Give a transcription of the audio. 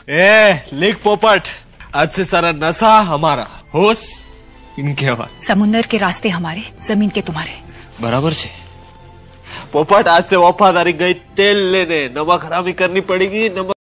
लिख पोपट, आज से सारा नशा हमारा, होश इनके हवा। समुंदर के रास्ते हमारे, जमीन के तुम्हारे। बराबर छे पोपट, आज से वफादारी गई तेल लेने, नमक हरामी करनी पड़ेगी। नमक